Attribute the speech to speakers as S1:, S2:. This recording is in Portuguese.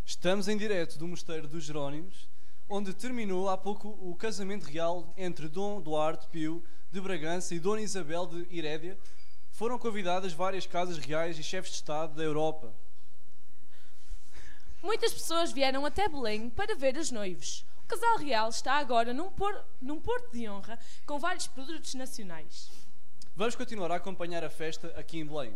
S1: Estamos em direto do Mosteiro dos Jerónimos, onde terminou há pouco o casamento real entre Dom Duarte Pio de Bragança e Dona Isabel de Herédia. Foram convidadas várias casas reais e chefes de Estado da Europa.
S2: Muitas pessoas vieram até Belém para ver os noivos. O casal real está agora num porto de honra com vários produtos nacionais.
S1: Vamos continuar a acompanhar a festa aqui em Belém.